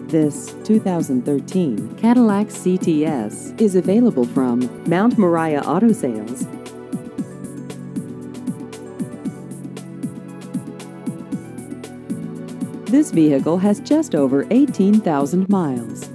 This 2013 Cadillac CTS is available from Mount Moriah Auto Sales. This vehicle has just over 18,000 miles.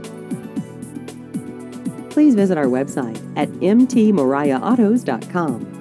Please visit our website at mtmoriahautos.com.